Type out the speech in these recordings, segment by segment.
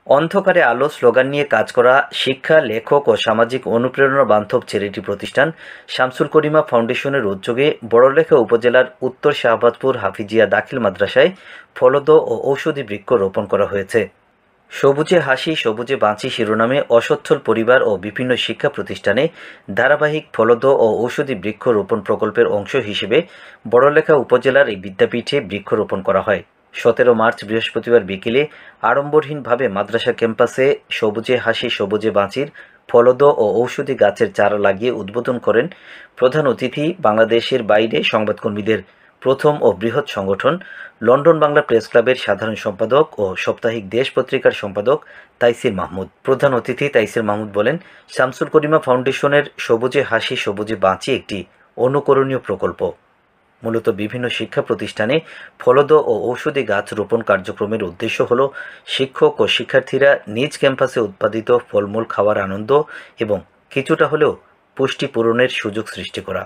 অন্ধকারে আলো স্লোগান নিয়ে কাজ করা শিক্ষা, লেখক ও সামাজিক অনুপ্রেরণা বান্ধব চ্যারিটি প্রতিষ্ঠান শামসুল করিমা ফাউন্ডেশনের উদ্যোগে বড়লেখা উপজেলার উত্তর শাহবাজপুর হাফিজিয়া দাখিল মাদ্রাসায় ফলদ ও ঔষধি বৃক্ষ রোপণ করা হয়েছে। সবুজে হাসি সবুজে বাঁচি শিরোনামে অসচ্ছল পরিবার ও বিভিন্ন শিক্ষা প্রতিষ্ঠানে ধারাবাহিক ফলদ ও ঔষধি বৃক্ষ রোপণ প্রকল্পের অংশ হিসেবে বড়লেখা উপজেলার এই বিদ্যাপীঠে বৃক্ষরোপণ করা হয়। 17 মার্চ বৃহস্পতিবার বিকেলে আড়ম্বরহীনভাবে মাদ্রাসা ক্যাম্পাসে সবুজে হাসি সবুজে বাঁচির ফলদ ও ঔষধি গাছের চারা লাগিয়ে উদ্বোধন করেন প্রধান অতিথি বাংলাদেশের বাইরে সংবাদকর্মীদের প্রথম ও বৃহৎ সংগঠন লন্ডন বাংলা প্রেস ক্লাবের সাধারণ সম্পাদক ও সাপ্তাহিক দেশ পত্রিকার সম্পাদক তাইসির মাহমুদ। প্রধান অতিথি তাইসির মাহমুদ বলেন, শামসুল করিমা ফাউন্ডেশনের সবুজে হাসি সবুজে বাঁচি একটি অনুকরণীয় প্রকল্প। মূলত বিভিন্ন শিক্ষা প্রতিষ্ঠানে ফলদ ও ঔষধি গাছ রোপণ কার্যক্রমের উদ্দেশ্য হল শিক্ষক ও শিক্ষার্থীরা নিজ ক্যাম্পাসে উৎপাদিত ফলমূল খাওয়ার আনন্দ এবং কিছুটা হলেও পুষ্টি পূরণের সুযোগ সৃষ্টি করা।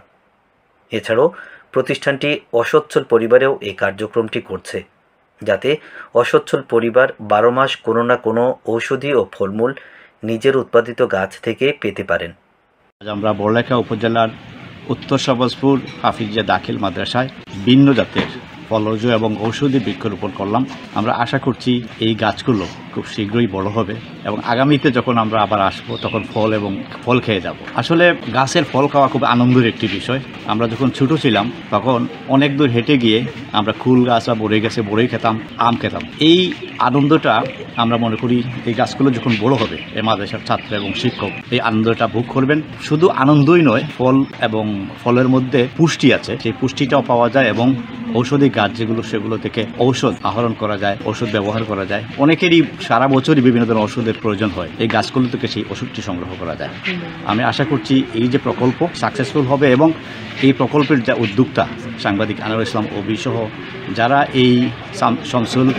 এছাড়াও প্রতিষ্ঠানটি অসচ্ছল পরিবারেও এই কার্যক্রমটি করছে, যাতে অসচ্ছল পরিবার 12 মাস কোনো না কোনো ঔষধি ও ফলমূল নিজের উৎপাদিত গাছ থেকে পেতে পারেন। আমরা বড়লেখা উপজেলার উত্তর শাহবাজপুর হাফিজিয়া দাখিল মাদ্রাসায় ভিন্ন জাতের ফলজ এবং ঔষধি বৃক্ষরোপণ করলাম। আমরা আশা করছি এই গাছগুলো খুব শীঘ্রই বড় হবে এবং আগামীতে যখন আমরা আবার আসবো তখন ফল খেয়ে যাব। আসলে গাছের ফল খাওয়া খুব আনন্দের একটি বিষয়। আমরা যখন ছোটো ছিলাম তখন অনেক দূর হেঁটে গিয়ে আমরা কুল গাছ বা বড়ই গাছে বড়ই খেতাম, আম খেতাম। এই আনন্দটা আমরা মনে করি এই গাছগুলো যখন বড় হবে এই মাদ্রাসার ছাত্র এবং শিক্ষক এই আনন্দটা ভোগ করবেন। শুধু আনন্দই নয়, ফল এবং ফলের মধ্যে পুষ্টি আছে, সেই পুষ্টিটাও পাওয়া যায় এবং ঔষধি গাছ যেগুলো সেগুলো থেকে ঔষধ আহরণ করা যায়, ঔষধ ব্যবহার করা যায়। অনেকেরই সারা বছরই বিভিন্ন ধরনের ওষুধের প্রয়োজন হয়, এই গাছগুলো থেকে সেই ওষুধটি সংগ্রহ করা যায়। আমি আশা করছি এই যে প্রকল্প সাকসেসফুল হবে এবং এই প্রকল্পের যা উদ্যোক্তা সাংবাদিক আনোয়ার ইসলাম ওবি সহ যারা এই শামসুল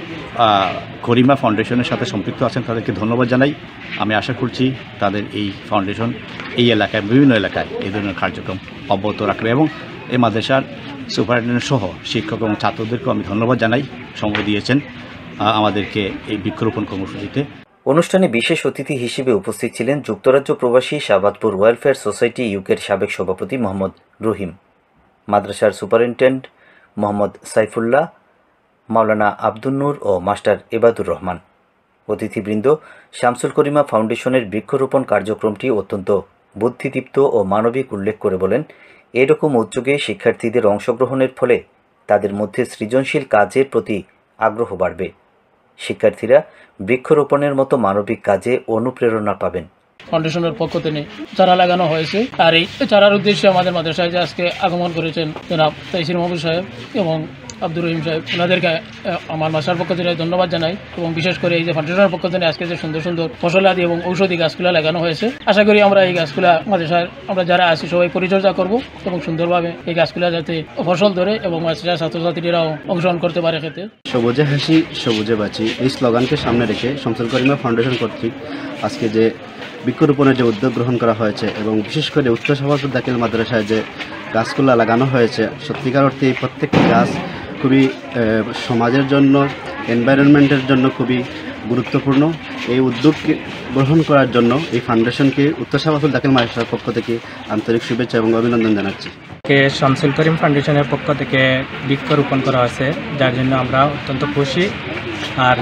করিমা ফাউন্ডেশনের সাথে সম্পৃক্ত আছেন তাদেরকে ধন্যবাদ জানাই। আমি আশা করছি তাদের এই ফাউন্ডেশন এই এলাকায় বিভিন্ন এলাকায় এই ধরনের কার্যক্রম অব্যাহত রাখবে এবং এই মাদ্রাসার সুপারিনটেন্ডেন্ট সহ শিক্ষক এবং ছাত্রদেরকেও আমি ধন্যবাদ জানাই, সময় দিয়েছেন আমাদেরকে এই বৃক্ষরোপণ কর্মসূচিতে। অনুষ্ঠানে বিশেষ অতিথি হিসেবে উপস্থিত ছিলেন যুক্তরাজ্য প্রবাসী শাহবাজপুর ওয়েলফেয়ার সোসাইটি ইউকের সাবেক সভাপতি মোহাম্মদ রহিম, মাদ্রাসার সুপারিনটেন্ডেন্ট মোহাম্মদ সাইফুল্লাহ, মাওলানা আব্দুল নূর ও মাস্টার এবাদুর রহমান। অতিথিবৃন্দ শামসুল করিমা ফাউন্ডেশনের বৃক্ষরোপণ কার্যক্রমটি অত্যন্ত বুদ্ধিদীপ্ত ও মানবিক উল্লেখ করে বলেন, এরকম উদ্যোগে শিক্ষার্থীদের অংশগ্রহণের ফলে তাদের মধ্যে সৃজনশীল কাজের প্রতি আগ্রহ বাড়বে। শিক্ষার্থীরা বৃক্ষরোপণের মতো মানবিক কাজে অনুপ্রেরণা পাবেন। ফাউন্ডেশনের পক্ষ থেকে চারা লাগানো হয়েছে, আর এই চারার উদ্দেশ্যে আমাদের মাদ্রাসায় যে আজকে আগমন করেছেন জনাব তাইসির মাহমুদ সাহেব এবং আব্দুর রহিম সাহেব, ওনাদেরকে আমার মাসার পক্ষ থেকে ধন্যবাদ জানাই এবং বিশেষ করে এই যে ফাউন্ডেশনের পক্ষ থেকে আজকে যে সুন্দর সুন্দর ফসলাদি এবং ঔষধি গাছগুলা লাগানো হয়েছে, আশা করি আমরা এই গাছগুলা মাদ্রাসায় আমরা যারা আছি সবাই পরিচর্যা করব এবং সুন্দরভাবে এই গাছগুলা যাতে ফসল ধরে এবং মাদ্রাসার ছাত্রছাত্রীরাও অংশগ্রহণ করতে পারে খেতে। সবুজে হাসি সবুজে বাঁচি এই স্লোগানকে সামনে রেখে শামসুল করিমা ফাউন্ডেশন কর্তৃক আজকে যে বৃক্ষরোপণের যে উদ্যোগ গ্রহণ করা হয়েছে এবং বিশেষ করে উত্তর শাহবাজপুর দাখিল মাদ্রাসায় যে গাছগুলো লাগানো হয়েছে, সত্যিকার অর্থে এই প্রত্যেকটি গাছ খুবই সমাজের জন্য, এনভায়রনমেন্টের জন্য খুবই গুরুত্বপূর্ণ। এই উদ্যোগ গ্রহণ করার জন্য এই ফাউন্ডেশনকে উত্তর শাহবাজপুর দাখিল মাদ্রাসার পক্ষ থেকে আন্তরিক শুভেচ্ছা এবং অভিনন্দন জানাচ্ছি। শামসুল করিম ফাউন্ডেশনের পক্ষ থেকে বৃক্ষরোপণ করা হয়েছে, যার জন্য আমরা অত্যন্ত খুশি। আর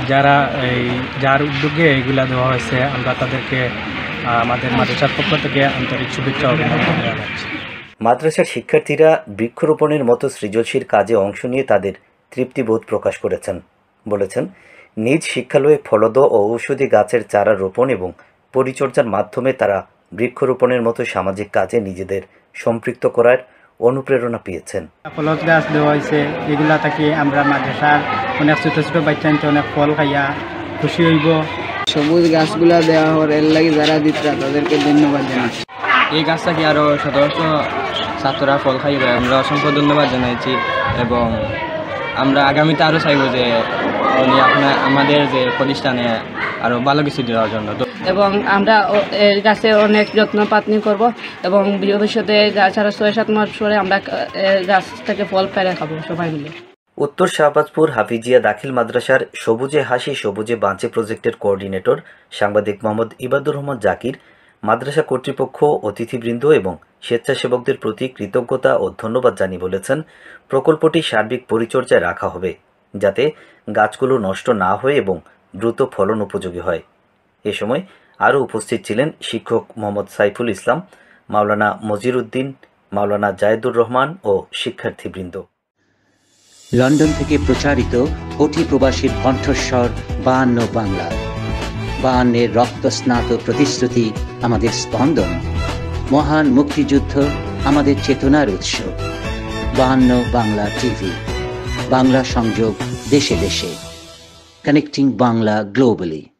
যার উদ্যোগে এইগুলা দেওয়া হয়েছে আমরা তাদেরকে আমাদের মাদ্রাসার পক্ষ থেকে আন্তরিক শুভেচ্ছা অভিনন্দন জানাচ্ছি। মাদ্রাসার শিক্ষার্থীরা বৃক্ষরোপণের মতো সৃজনশীল কাজে অংশ নিয়ে তাদের তৃপ্তিবোধ প্রকাশ করেছেন। বলেছেন, নিজ শিক্ষালয়ে ফলদ ও ঔষধি গাছের চারা রোপণ এবং পরিচর্যার মাধ্যমে তারা বৃক্ষরোপণের মতো সামাজিক কাজে নিজেদের সম্পৃক্ত করার অনুপ্রেরণা পেয়েছেন। ফলজ গাছ দেওয়া হয়েছে, এগুলা থেকে আমরা মাদ্রাসার অনেক ছোটো ছোটো বাচ্চাকে অনেক ফল খাইয়া খুশি হইব। সবুজ গাছগুলা দেওয়া হওয়ার এর লাগে যারা দিতরা তাদেরকে ধন্যবাদ জানাচ্ছি। এই গাছটা কি আরও শত ছাত্ররা ফল খাইবে, আমরা অসংখ্য ধন্যবাদ জানাইছি এবং আমরা আগামীতে আরও চাইব যে উনি আমাদের যে প্রতিষ্ঠানে আরও ভালো কিছু দেওয়ার জন্য, এবং আমরা গাছে অনেক যত্ন পাতনি করব এবং ভবিষ্যতে গাছ আরও 6-7 মাস পরে আমরা গাছ থেকে ফল পেরে খাবো সবাই মিলে। উত্তর শাহবাজপুর হাফিজিয়া দাখিল মাদ্রাসার সবুজে হাসি সবুজে বাঁচে প্রজেক্টের কোঅর্ডিনেটর সাংবাদিক মোহাম্মদ ইবাদুর রহমান জাকির মাদ্রাসা কর্তৃপক্ষ, অতিথিবৃন্দ এবং স্বেচ্ছাসেবকদের প্রতি কৃতজ্ঞতা ও ধন্যবাদ জানিয়ে বলেছেন, প্রকল্পটি সার্বিক পরিচর্যায় রাখা হবে যাতে গাছগুলো নষ্ট না হয় এবং দ্রুত ফলন উপযোগী হয়। এ সময় আরও উপস্থিত ছিলেন শিক্ষক মোহাম্মদ সাইফুল ইসলাম, মাওলানা মজির উদ্দিন, মাওলানা জায়েদুর রহমান ও শিক্ষার্থীবৃন্দ। লন্ডন থেকে প্রচারিত কোটি প্রবাসীর কণ্ঠস্বর 52 বাংলা। 52 রক্তস্নাত প্রতিশ্রুতি আমাদের স্পন্দন, মহান মুক্তিযুদ্ধ আমাদের চেতনার উৎস। 52 বাংলা টিভি, বাংলা সংযোগ দেশে দেশে, কানেক্টিং বাংলা গ্লোবালি।